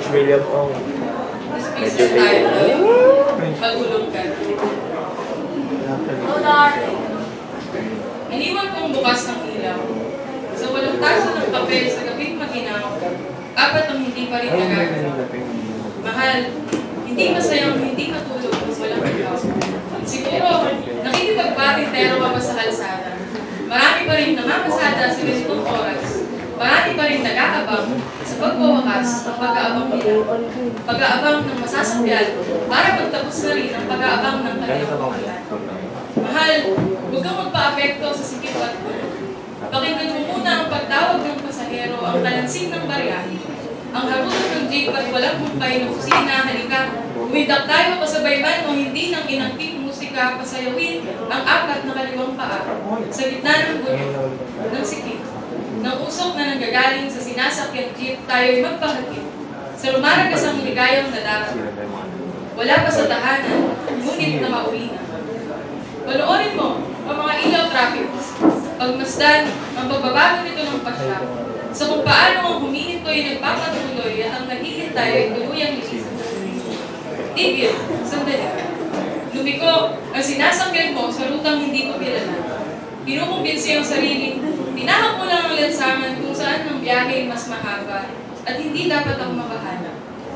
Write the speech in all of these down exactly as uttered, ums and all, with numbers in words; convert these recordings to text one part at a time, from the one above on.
George William Ong. Medyo tayo na pagulong ka. Oh, darling. Iniwan kong bukas ng ilaw. Sa walang tasa ng kape sa gabing maginaw, apat ang hindi pa rin nagagawa. Mahal, hindi masayang hindi matulog kung walang ikaw. Siguro, nakikipagpatintero ka pa sa kalsada. Marami pa rin namamasada sa ganitong oras. Marami pa rin nag-aabang sa pagwawakas ng pag-aabang nila. Pag-aabang ng masasakyan para magtapos na rin ang pag-aabang ng kanyang pangalan. Mahal, huwag kang magpa-apekto sa sikip at gulo. Pakinggan mo muna ang pagtawag ng pasahero, ang talansing ng barya, ang harutan ng jeep at walang humpay ng kusina. Halika, umidak tayo kasabay man o hindi ng inangking musika, pasayawin ang apat na kaliwang paa sa gitna ng gulo, ng sikip, ng usok na nanggagaling sa sinasakyang jeep. Tayo'y magpahatid sa lumaragasang ligayang nadarap. Wala pa sa tahanan, ngunit na mauwi na. Panoorin mo ang mga ilaw traffic. Pagmasdan ang pagbabago nito ng pasya. Sa kung paano ang humihinto ay nagpapatuloy at ang naghihintay ay tuluyang lilisan. Tigil, sandali. Lumiko ang sinasakyan mo sa rutang hindi ko kilala. Kinukumbinsi ang sarili. Tinahak mo lang ang lansangan kung saan ang biyahe mas mahaba at hindi dapat ako mabahala.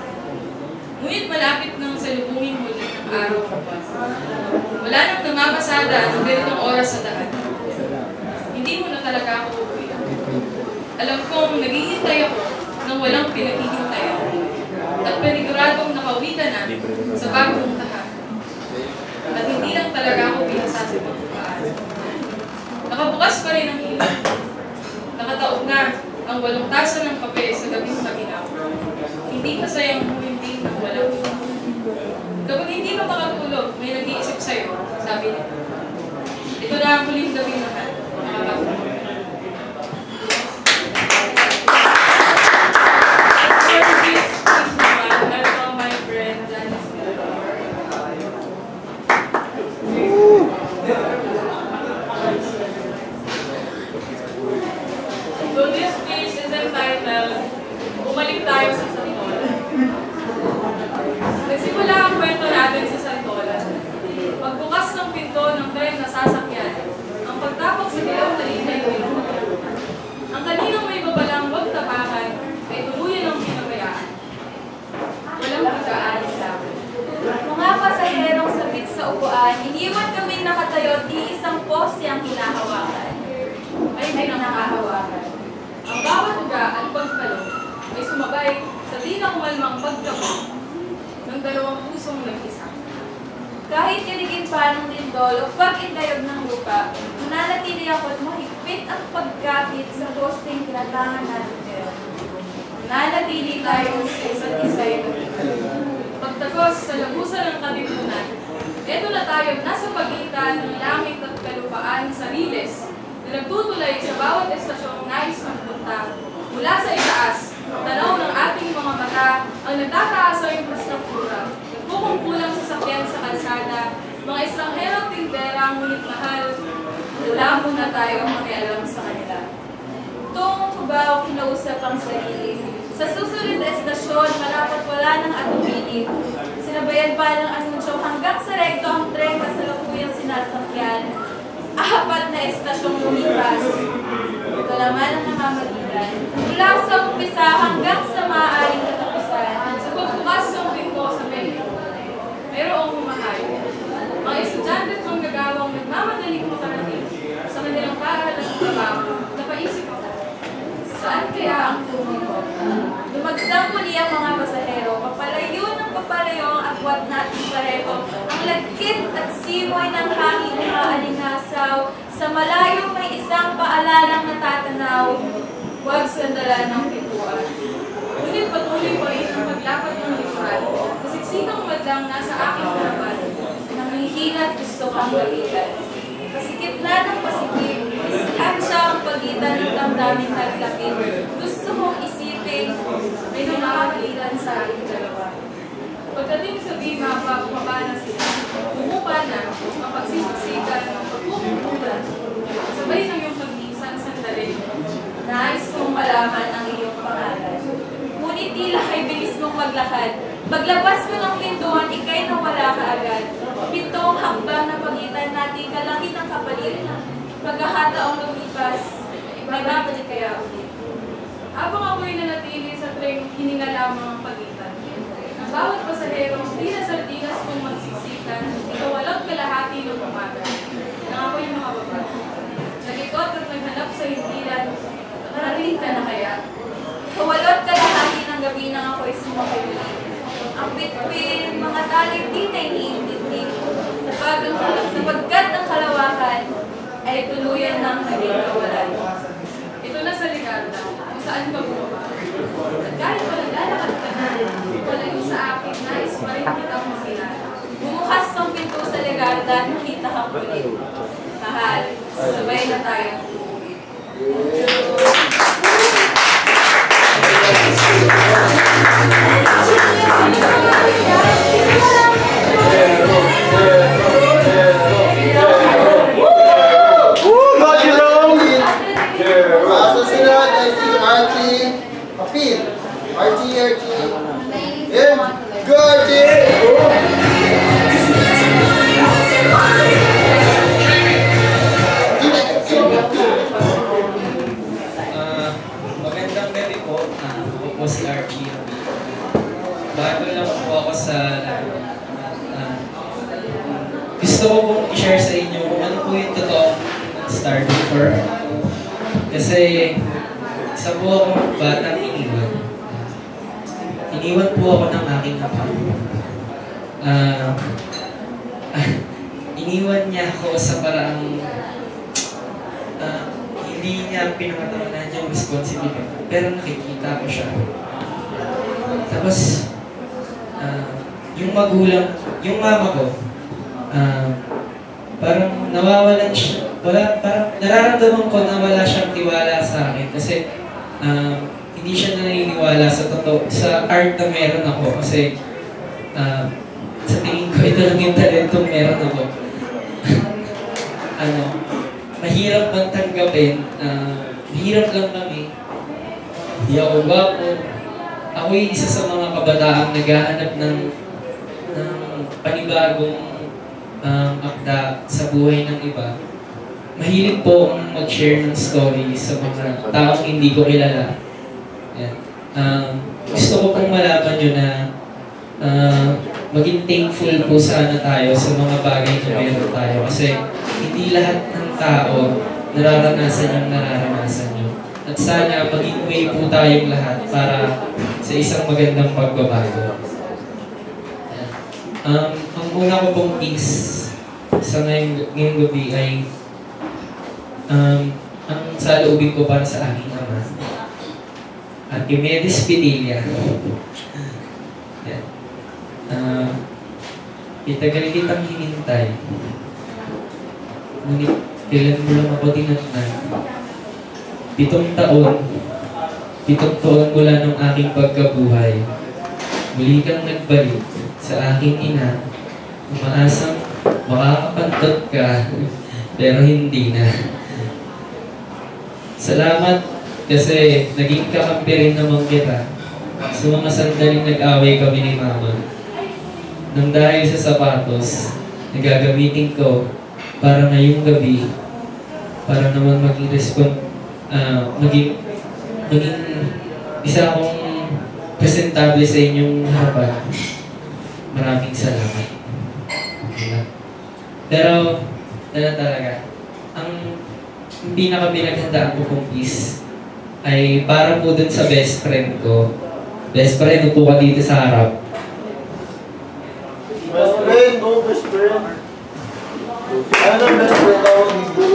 Ngunit malapit nang salubungin mo ng araw ko pa. Wala nang namamasada ng ganitong oras sa daan. Hindi mo na talaga ako uuwi. Alam kong naghihintay ako nang walang pinaghihintayan. At paniguradong nakauwi ka na sa bagong tahanan. At hindi lang talaga ako pinasasabot ng paalam. Nakabukas pa rin ang ilaw. Nakataob na ang walong tasa ng kape sa gabing maginaw. Hindi masayang humindi ng walang ilaw. Kapag hindi ka makatulog, may nag-iisip sa'yo, sabi niya. Ito na ang huling gawin naman. Nakakatulog. So this piece is entitled, Bumalik Tayo sa Santolan. Nagsimula ang kwento natin sa Santolan. Pagbukas ng pinto ng tren na sasakyan, ang pagtapok sa dilaw na linya yung pinagpapalungan. Ang kaninang may babalang huwag tapakan ay tuluyan ang pinabayaan. Walang pagkaan sa akin. Mga pasaherong sabit sa upuan, iniwan kami nakatayo di isang poste ang hinahawakan. Ay may nakahawakan. Ang bawat uga at pagtalo ay sumabay sa di na kumalmang pagtabo ng dalawang pusong nag-isa. Kahit kiligin pa ng lindol o pag-indayog ng lupa, nanatili ako't mahigpit ang pagkapit sa posteng kinatangan natin. Nanatili tayo sa isa't isa'y Pagtagos sa lagusan ng katipunan, eto na tayo nasa pagitan ng langit at kalupaan sa riles na nagtutulay sa bawat estasyong nais magpunta. Mula sa itaas, tanaw ng ating mga mata ang nagtataas sa infrastruktura, nagkukumpulang sasakyan sa kalsada, mga estranghero tindera, ngunit mahal, wala muna tayong makialam sa kanila. Tungong kubaw kinausap ang sarili. Sa susunod na estasyon, malapit wala ng atubili. Sinabayan pa ng anunsyo hanggang sa rekto ang tren kasalukuyang sinasakyan. Apat na estasyong lumipas. Ito naman ang namamagitan. Mula sa umpisa hanggang sa maaaring katapusan. Sa pagbukas ng pinto sa metro, mayroong humahayo. Mga estudyante at manggagawang nagmamadaling makarating sa kanilang paaralan ng trabaho. Napaisip ako, Saan kaya ang tungo ko? Lumagsak muli ang mga pasahero, papalayo ng papalayo ang agwat nating pareho. Ang lagkit at simoy ng hangin na aalingasaw. Sa malayo may isang paalalang natatanaw. Huwag sandalan ng pintuan. ngunit patuloy pa rin ang paglapat ng likuran. Kasiksikang madlang nasa aking harapan. Nanghihina at gusto kang lapitan. Pasikip na ng pasikip, distansya ang pagitan ng damdamin naglapit. Gusto mong isipin, may nakakalitan sa aking dalawa. Pagdating sa bima, bumaba na sila. Bumupa na ang pagsisiksikan ng pagpupuntulan. Sabay ng iyong pag-iisang sandali. Nais kong malaman ang iyong pangalan. Ngunit tila kay bilis mong lahat. Paglabas mo ng pintuan, ikay nawala ka agad. Pintong hakbang na pagitan natin kalangit ng kapalit. Pagkakataong lumipas, may babalik kaya ulit. Habang ako'y nanatili sa tren, hininga lamang ang pagitan. Ang bawat pasahero, di na sardinas kung magsisikan, ikawalang kalahati ng umaga. Nang ako'y makababa. Nag-ikot at naghanap sa hindilan, nakarating ka na kaya? Kawalot kalahati ng gabi nang ako'y sumakay ulit. Ang bitbit, mga talik di na iniintindi. Sapagkat ang kalawakan ay tuluyan ng naging kawalan. Ito na sa Ligarda, kung saan ka bumaba. At kahit walang lalakad ka na, walayo sa akin, nais pa rin kitang makilala. Bumukas ng pinto sa Ligarda, nakita kang ulit. Mahal, sabay na tayong uuwi. Archie, Archie. And Gorgie! Uh, magandang gabi po. Uh, ako po si Archie. Bago lang po ako sa uh, gusto ko pong i-share sa inyo kung ano po yung totoong starting for. Kasi isa po akong batang iniwan. Iniwan po ako ng aking ama. Uh, iniwan niya ako sa paraang uh, hindi niya pinakatawanan yung responsibility. Pero nakikita ko siya. Tapos, uh, yung magulang, yung mama ko, uh, parang nawawalan siya. Wala, parang nararamdaman ko na wala siyang tiwala sa akin. Kasi, uh, hindi siya naniniwala sa totoo, sa art na meron ako. Kasi, uh, sa tingin ko, ito lang yung talentong meron ako. ano, mahirap bang tanggapin, uh, mahirap lang kami. Hindi ako gwapo. Ako'y isa sa mga kabataang naghahanap ng, ng panibagong um, akda sa buhay ng iba. Mahilig po akong mag-share ng story sa mga taong hindi ko kilala. Yan. Um, gusto ko pong malaman nyo na uh, maging thankful po sana tayo sa mga bagay na meron tayo. Kasi hindi lahat ng tao nararanasan yung nararanasan nyo. At sana maging way po tayong lahat para sa isang magandang pagbabago. Um, ang una ko pong piece sa ngayong, ngayong gabi ay um, ang saloobin ko para sa aking ama. Archimedes Pidilla. Yan. Uh, itagal kitang hinintay. Ngunit kailan mo lang ako tinatnan. Pitong taon, pitong taon mula ng aking pagkabuhay. Muli kang nagbalik sa aking ina. Umaasang makakapantot ka, pero hindi na. Salamat kasi naging kakampi rin naman kita sa mga sandaling nag-away kami ni Mama. Nang dahil sa sapatos na gagamitin ko para ngayong gabi, para naman maging respond, uh, maging, maging isa akong presentable sa inyong harapan. Maraming salamat. Pero, dala talaga, ang hindi na kami naghandaan ko pong piece ay para po dun sa best friend ko. Best friend, upo ka dito sa harap. Best friend, no best friend. Ano best friend ako dito?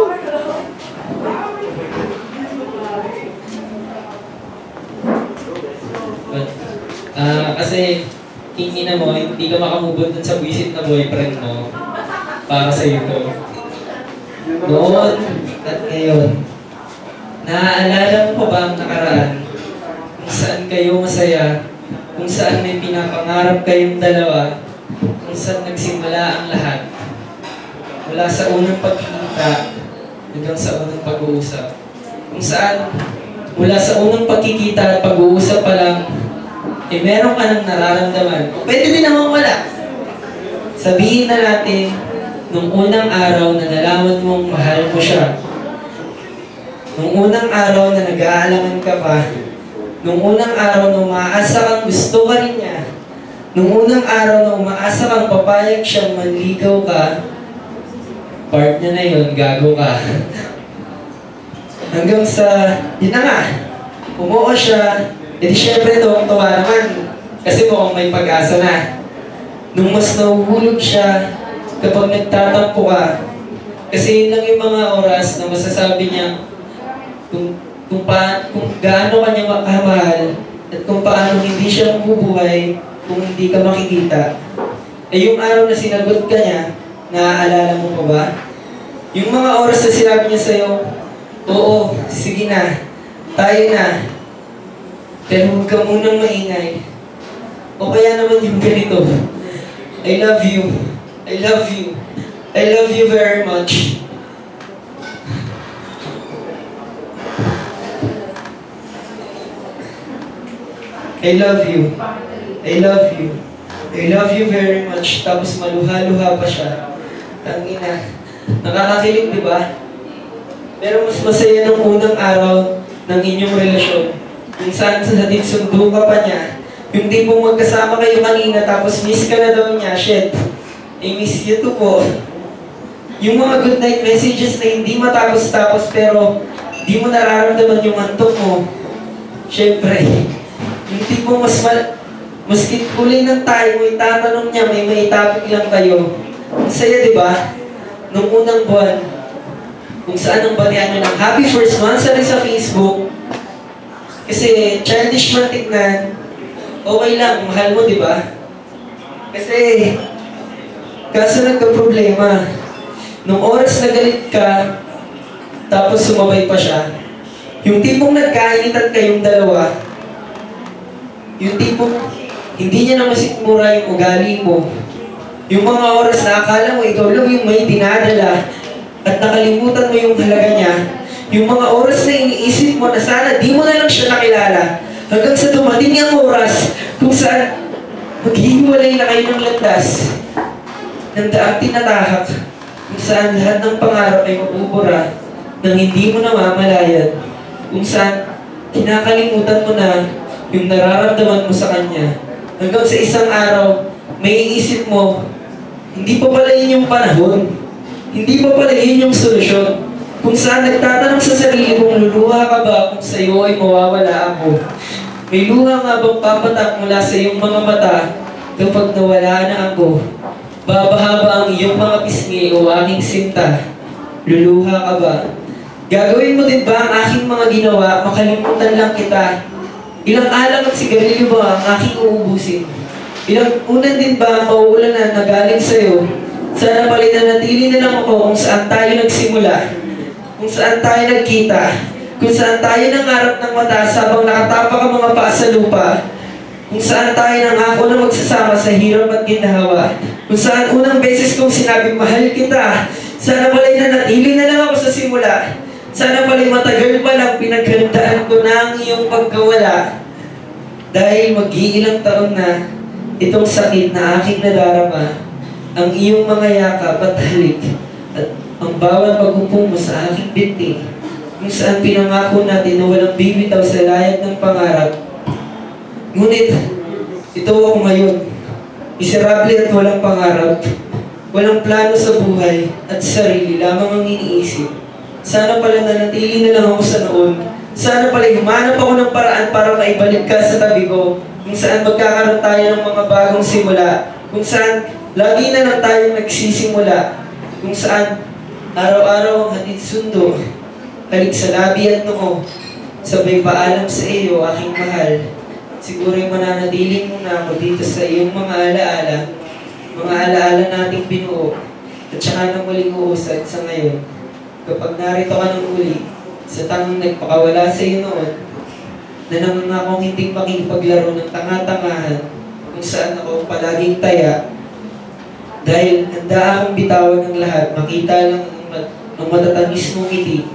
Uh, kasi, tingin na mo, hindi ka makamubot dun sa visit na boyfriend mo para sa iyo to. Noon at ngayon, naaalala mo pa ba ang nakaraan? Kung saan kayo masaya, kung saan may pinapangarap kayong dalawa, kung saan nagsimula ang lahat. Mula sa unang pagkikita hanggang sa unang pag-uusap. Kung saan, mula sa unang pagkikita at pag-uusap pa lang, eh meron ka nang nararamdaman. Pwede din naman wala. Sabihin na natin, nung unang araw na nalaman mong mahal mo siya, nung unang araw na nag-aalangan ka pa, nung unang araw na umaasa kang gusto ka rin niya, nung unang araw na umaasa kang papayag siyang manligaw ka, part niya na yun, gago ka. Hanggang sa, yun na nga, umuo siya, edi syempre tuwang-tuwa naman, kasi mukhang may pag-asa na. Nung mas nahuhulog siya, kapag nagtatampo ka, kasi yun lang yung mga oras na masasabi niya kung, kung, pa, kung gaano ka niya makamahal at kung paano hindi siya mabubuhay kung hindi ka makikita. Eh yung araw na sinagot ka niya, naaalala mo pa ba? Yung mga oras na sinabi niya sa'yo, oo, sige na, tayo na, pero huwag ka munang maingay. O kaya naman yung ganito, I love you, I love you, I love you very much. I love you, I love you, I love you very much. Tapos maluha-luha pa siya. Tangina, nakakakilig, di ba? Pero mas masaya nung unang araw ng inyong relasyon. Kung saan sa hatid sundo ka pa niya. Yung tipong magkasama kayo kanina tapos miss ka na daw niya, shit. I miss you too po. Yung mga good night messages na hindi matapos-tapos pero di mo nararamdaman yung antok mo. Siyempre, yung tipong mas mal... Maski kulay ng tayo mo, itatanong niya, may may topic lang kayo. Masaya, di ba? Nung unang buwan, kung saan ang batihan nyo ng happy first month sa rin sa Facebook. Kasi childish man tignan, okay lang, mahal mo, di ba? Kasi, kaso nagka-problema, nung oras na galit ka, tapos sumabay pa siya, yung tipong nagkainitan kayong dalawa, yung tipong hindi niya na masikmura yung ugali mo, yung mga oras na akala mo ikaw lang yung may dinadala at nakalimutan mo yung halaga niya, yung mga oras na iniisip mo na sana di mo na lang siya nakilala, hanggang sa dumating ang oras kung saan maghihiwalay na kayo ng landas ng daang tinatahak, kung saan lahat ng pangarap ay mabubura nang hindi mo namamalayan, kung saan kinakalimutan mo na yung nararamdaman mo sa kanya, hanggang sa isang araw may iisip mo, hindi pa pala yun yung panahon, hindi pa pala yun yung solusyon, kung saan nagtatanong sa sarili kung luluha ka ba kung sa'yo ay mawawala ako. May luha nga bang papatak mula sa iyong mga mata kapag nawala na ako? Babaha ba ang iyong mga pisngi o aking sinta? Luluha ka ba? Gagawin mo din ba ang aking mga ginawa, makalimutan lang kita? Ilang alam at sigarilyo ba ang aking uubusin? Ilang unan din ba ang mauulanan na galing sa'yo? Sana pala nanatili na lang ako kung saan tayo nagsimula, kung saan tayo nagkita, kung saan tayo nangarap ng mataas habang nakatapak ang mga paa sa lupa, kung saan tayo nangako na magsasama sa hirap at ginhawa, kung saan unang beses kong sinabing mahal kita, sana pala nanatili na lang ako sa simula. Sana pala matagal pa lang pinaghandaan ko na ang iyong pagkawala. Dahil mag-iilang taon na itong sakit na aking nadarama, ang iyong mga yakap at halik, at ang bawat pagupong mo sa aking binti, kung saan pinangako natin na walang bibitaw sa layag ng pangarap. Ngunit, ito ako ngayon, miserable at walang pangarap, walang plano sa buhay at sarili lamang ang iniisip. Sana pala nanatili na lang ako sa noon. Sana pala humanap ako ng paraan para maibalik ka sa tabi ko. Kung saan magkakaroon tayo ng mga bagong simula. Kung saan lagi na lang tayo nagsisimula. Kung saan araw-araw ang hatid sundo. Halik sa labi at noo. Sabay paalam sa iyo, aking mahal. Siguro'y mananatiling muna ako dito sa iyong mga alaala. Mga alaala nating binuo. At saka nang muling uusad sa ngayon. Kapag narito ka ng uli, sa tangang nagpakawala sa iyo noon, na nangangakong hindi makipaglaro ng tanga-tangahan, kung saan ako palaging taya, dahil handa akong bitawan ng lahat, makita lang ang matatamis mong ngiti,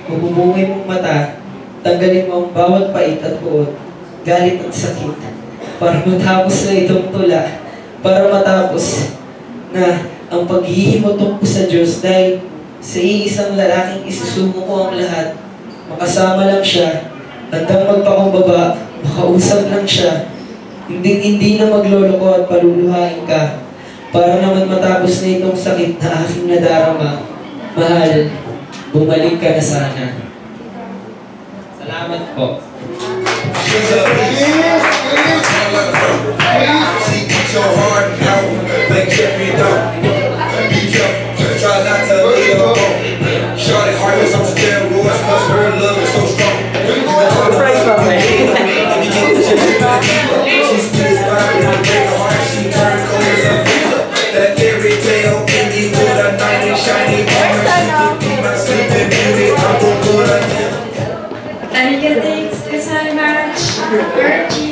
mabubungay mong mata, tanggalin mo ang bawat pait at buot, galit at sakit. para matapos na itong tula, para matapos na ang paghihimotong ko sa Diyos dahil sa iisang lalaking isusumo ko ang lahat. Makasama lang siya, handang magpakumbaba, makausap lang siya, hindi hindi na magloloko at paluluhain ka, para naman matapos na itong sakit na aking nadarama. Mahal, bumalik ka na sana. Salamat po. Your heart out, like Jeffrey Dahmer. Be careful, try not to leave her alone. Shorty heart is on steroids, cause her love is so strong. She spits by me, break her heart, she turns cold as a freezer. That fairy tale ending with a knight in shiny armor. She could be my sleeping beauty, I'm gonna put her down. And you think it's a match?